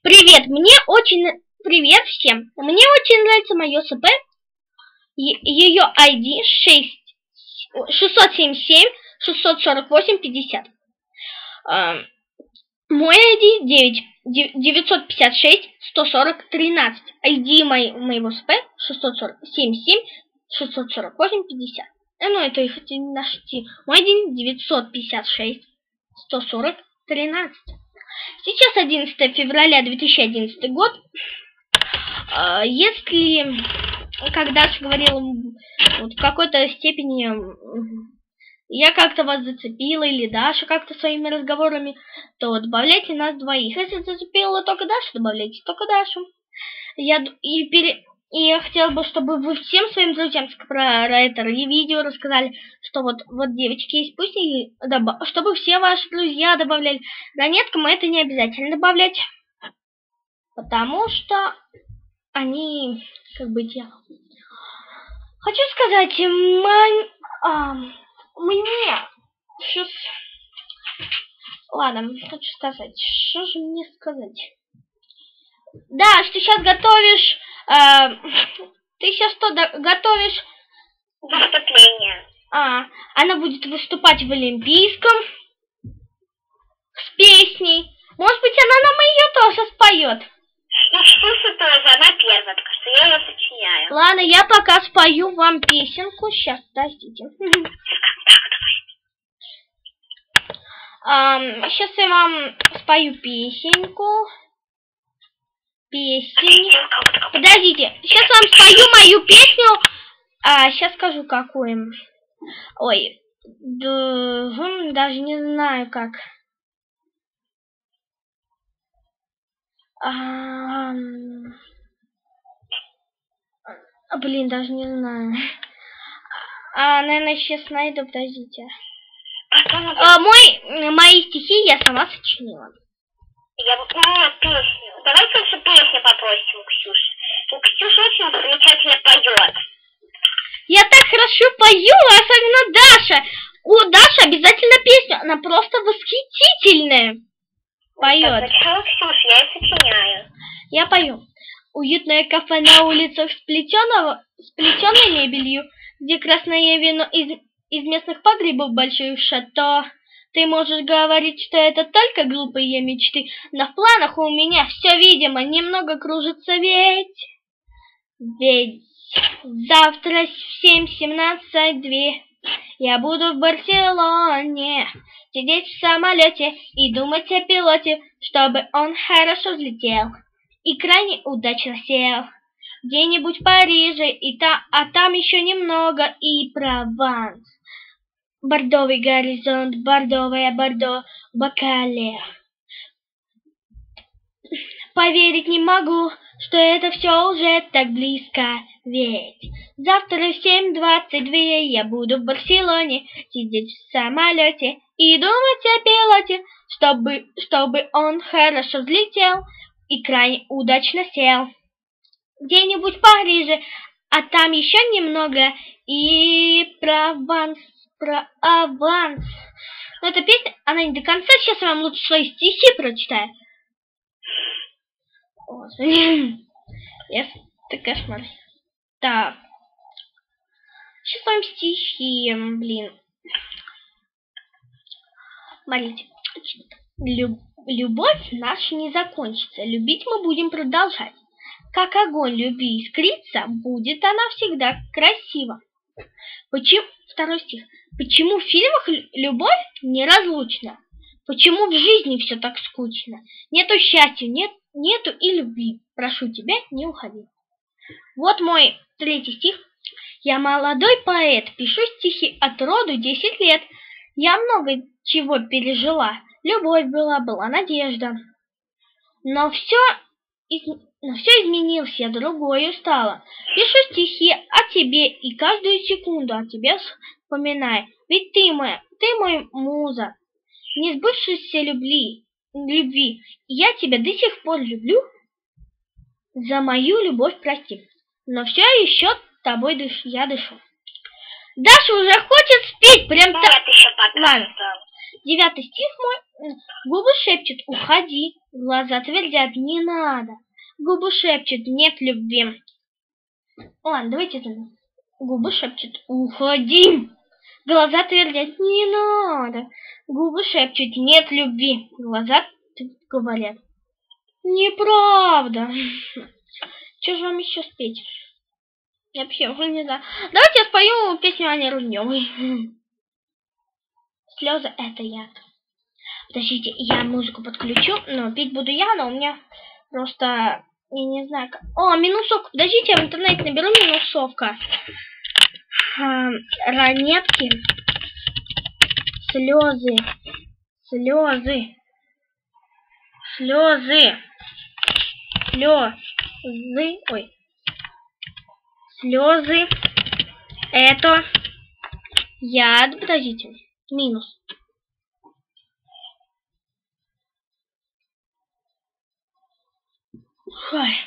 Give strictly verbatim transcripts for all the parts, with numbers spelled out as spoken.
Привет, мне очень... Привет всем. Мне очень нравится мое СП. Ее ай ди шестьсот семьдесят семь шестьсот сорок восемь пятьдесят. Мой ай ди девятьсот пятьдесят шесть сто сорок тринадцать. ай ди мой, моего СП шестьсот семьдесят семь шестьсот сорок восемь пятьдесят. Ну, это их нашти. Мой ай ди девятьсот пятьдесят шесть сто сорок тринадцать. Сейчас одиннадцатое февраля две тысячи одиннадцатый год. Если, как Даша говорила, вот в какой-то степени я как-то вас зацепила, или Даша как-то своими разговорами, то добавляйте нас двоих. Если зацепила только Дашу, добавляйте только Дашу. Я, и, пере, и я хотела бы, чтобы вы всем своим друзьям про, про это и видео рассказали, что вот, вот девочки есть, пусть и добав, чтобы все ваши друзья добавляли. Ранеткам это не обязательно добавлять, потому что они, как бы, я хочу сказать, мань, а, мне сейчас, ладно, хочу сказать, что же мне сказать? Да, что сейчас готовишь, а, ты сейчас что готовишь? Выступление. А, она будет выступать в Олимпийском с песней. Может быть, она нам ее тоже споет. Ну, слушай, тоже, она первая, потому что я ее сочиняю. Ладно, я пока спою вам песенку. Сейчас, подождите. Сейчас я вам спою песенку. Песенку. Подождите, сейчас вам спою мою песню. А, сейчас скажу, какую. Ой, даже не знаю, как. А, блин, даже не знаю. А, наверное, сейчас найду, подождите. А, мой, мои стихи я сама сочинила. Я бы, ну, песню. Давайте лучше песню попросим у Ксюши. У Ксюши очень замечательно поет. Я так хорошо пою, особенно Даша. У Даши обязательно песня, она просто восхитительная. Поет. Сначала Ксюша, я ее сочиняю. Я пою. Уютное кафе на улицах с, плетеного, с плетеной мебелью, где красное вино из, из местных погребов больших шато. Ты можешь говорить, что это только глупые мечты, но в планах у меня все видимо, немного кружится ведь. Ведь завтра в семь семнадцать два я буду в Барселоне, сидеть в самолете и думать о пилоте, чтобы он хорошо взлетел и крайне удачно сел. Где-нибудь в Париже, и та, а там еще немного и Прованс. Бордовый горизонт, бордовое бордо, бокале. Поверить не могу, что это все уже так близко, ведь завтра в семь двадцать два я буду в Барселоне, сидеть в самолете и думать о пилоте, чтобы, чтобы он хорошо взлетел и крайне удачно сел. Где-нибудь в Париже, а там еще немного и Прованс, Прованс. Но эта песня, она не до конца, сейчас я вам лучше свои стихи прочитаю. Это кошмар. Так. Сейчас вам стихи, блин. Смотрите. Люб любовь наша не закончится. Любить мы будем продолжать. Как огонь любви искрится, будет она всегда красива. Почему? Второй стих. Почему в фильмах любовь неразлучна? Почему в жизни все так скучно? Нету счастья, нет, нету и любви. Прошу тебя, не уходи. Вот мой третий стих. Я молодой поэт, пишу стихи от роду десять лет. Я много чего пережила. Любовь была, была надежда. Но все, из... Но все изменилось, я другою стала. Пишу стихи о тебе и каждую секунду о тебе вспоминаю. Ведь ты моя, ты мой муза. Не сбывшейся любви, любви, я тебя до сих пор люблю, за мою любовь прости, но все еще тобой дыш, я дышу. Даша уже хочет спеть, прям так. Нет, еще пока. Ладно. Девятый стих мой. Губы шепчут, уходи. Глаза твердят, не надо. Губы шепчут, нет любви. Ладно, давайте это. Губы шепчут, уходи. Глаза твердят, не надо. Губы шепчут, нет любви. Глаза говорят, неправда. Что же вам еще спеть? Я вообще уже не знаю. Давайте я спою песню Ани Рудневой. Слезы — это яд. Подождите, я музыку подключу, но петь буду я, но у меня просто, я не знаю как... О, минусовка. Подождите, я в интернете наберу минусовка. А, ранетки. Слезы. Слезы. Слезы. Слезы. Ой. Слезы. Это яд. Подождите. Минус. Ой.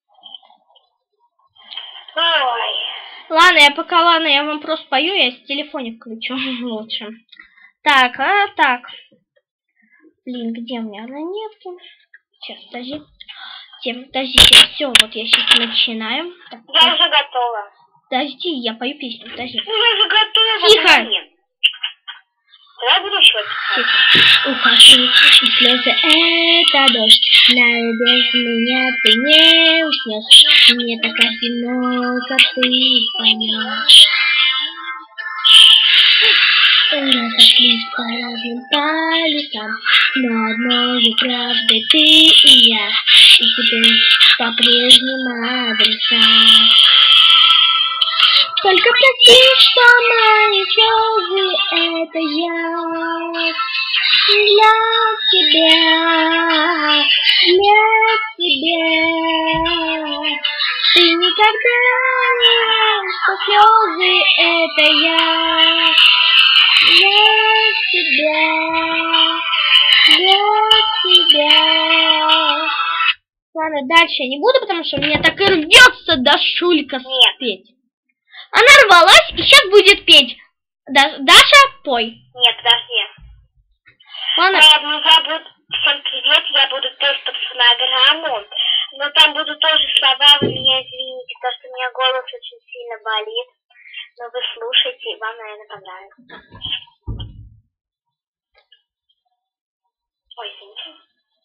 Ой. Ладно, я пока, ладно, я вам просто пою, я с телефона включу лучше. Так, а так. Блин, где у меня ранетки? Сейчас, подожди. Подождите, все, вот я сейчас начинаю. Так, я так. уже готова. Подожди, я пою песню, подожди. Ну, я уже готова. Тихо! Я буду еще Тихо. Ухожу, слезы — это дождь. Знаю, без меня ты не уснешь. Мне так одиноко, ты поймешь. Разошлись по разным полюсам, но одной правдой ты и я, и теперь по-прежнему адреса. Только прости, что мои слезы — это я для тебя, для тебя. Ты никогда не, что слезы — это я для тебя, для тебя. Ладно, дальше я не буду, потому что мне так и рвется до Шулька спеть. Она рвалась и сейчас будет петь. Да, Даша, пой. Нет, подожди. Ладно. Ладно, я буду... Всем привет, я буду петь под фонограмму. Но там будут тоже слова, вы меня извините, потому что у меня голос очень сильно болит. Но вы слушайте, и вам, наверное, понравится. Ой, извините.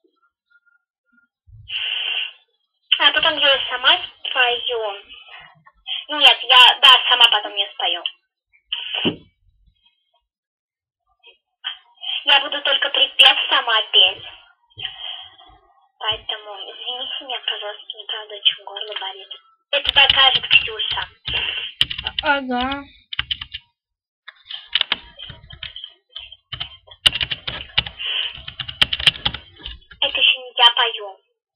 А потом я и сама спою. Нет, я, да, сама потом не спою. Я буду только припев сама петь. Поэтому извините меня, пожалуйста, мне правда очень горло болит. Это докажет Ксюша. Ага. Это еще не я пою.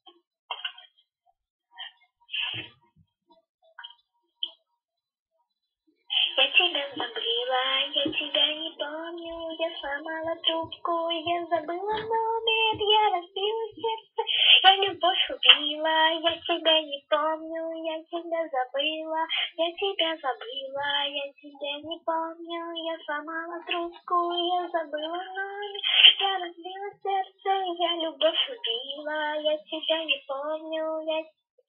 Я тебя забыла, я тебя не помню, я сломала трубку, я забыла номер, я разбила сердце, я любовь убила, я тебя не помню, я тебя забыла, я тебя забыла, я тебя не помню, я сломала трубку, я забыла номер, я разбила сердце, я любовь убила, я тебя не помню, я...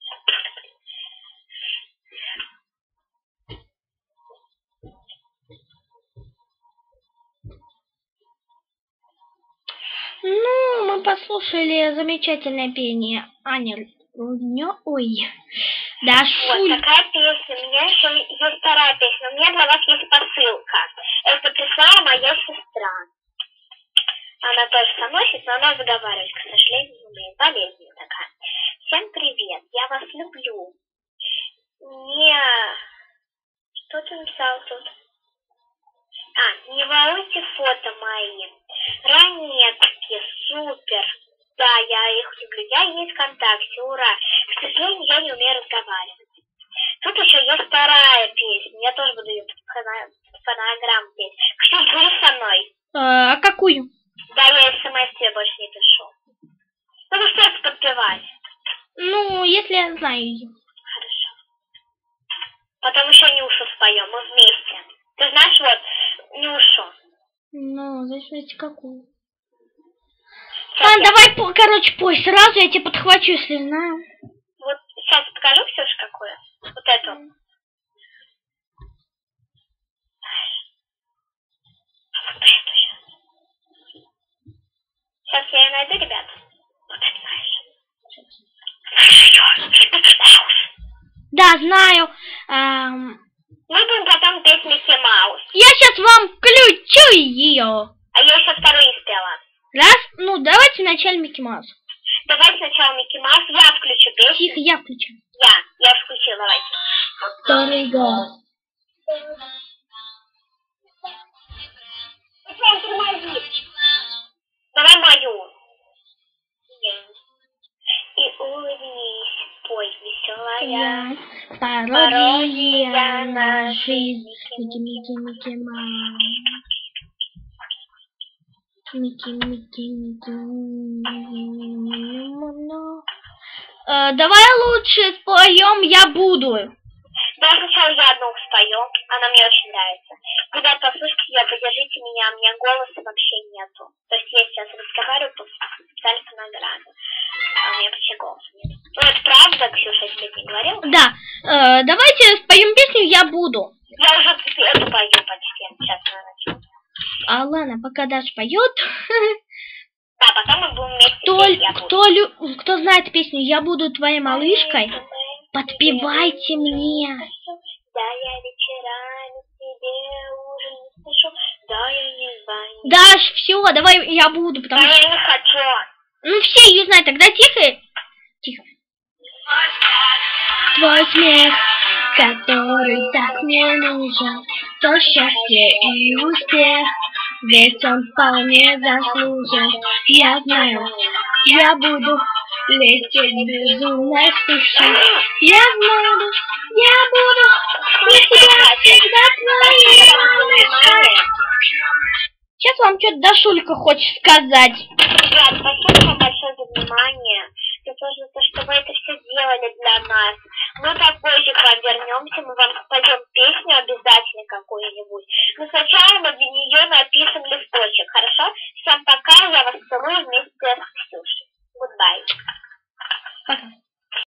Ну, мы послушали замечательное пение Ани Рудневой. Ой, да, Шуль. Вот такая песня. У меня еще есть вторая песня. У меня для вас есть посылка. Это прислала моя сестра. Она тоже со мной сейчас, но она разговаривать, к сожалению, не умеет. Болезнь такая. Всем привет. Я вас люблю. Не... Что ты написал тут? А, не воруйте фото мои. Ранетки, супер. Да, я их люблю. Я есть ВКонтакте, ура. К сожалению, я не умею разговаривать. Тут еще есть вторая песня. Я тоже буду ее под фонограмму петь. Ксюш, будешь со мной? А, а какую? Да, я смс тебе больше не пишу. Ну, ну что это подпевать? Ну, если я знаю ее. Хорошо. Потом еще Нюшу споем, мы вместе. Ты знаешь, вот, Нюшу. Ну, зависит какую. Ладно, давай, по, короче, пой сразу, я тебя подхвачу, если знаю. Вот сейчас покажу все же какую. Вот эту. Mm. Вот эту сейчас. Сейчас я ее найду, ребят. Вот это знаешь. Да, знаю. Эм... Мы будем потом петь Микки Маус. Я сейчас вам включу ее. А я еще вторую не спела. Раз, ну давайте вначале Микки Маус. Давайте сначала Микки Маус, я включу песню. Тихо, я включу. Я, я включила, давайте. Второй год. Давай мою. И улыбнись, пой, веселая. Пародия на жизнь. Микки, Микки, Микки Маус. Микки, Микки, Микки. Э, давай лучше споем «Я буду». Давай сначала я одну спою, она мне очень нравится. Ребят, послушайте ее, поддержите меня, у меня голоса вообще нету. То есть я сейчас разговариваю по специальной фонограмме, а у меня вообще голоса нет. Ну это правда, Ксюша, если ты не говорила? Да, э, давайте споем песню «Я буду». Я уже эту пою почти, сейчас она начнет. А ладно, пока Даша поет. Да, потом мы будем вместе кто, петь «Я буду». Кто, лю, кто знает песню «Я буду твоей малышкой», подпевайте мне. Да, я вечерами тебе уже не слышу, да, я не знаю. Даш, все, давай «Я буду», потому да, что... я не хочу. Ну все ее знают, тогда тихо. Тихо. Твой смех, который так мне нужен, то счастье и успех, ведь он вполне заслужен. Я знаю, я буду лететь безумной вспышкой. Я знаю, я буду для тебя всегда твоей малышкой. Сейчас вам что-то Дашулька хочет сказать. Ребят, спасибо вам большое за внимание. За то, что вы это все делали для нас. Мы попозже к вам вернемся, мы вам споем песню обязательно какую-нибудь. Но сначала мы для нее напишем листочек, хорошо? Всем пока, я вас целую вместе.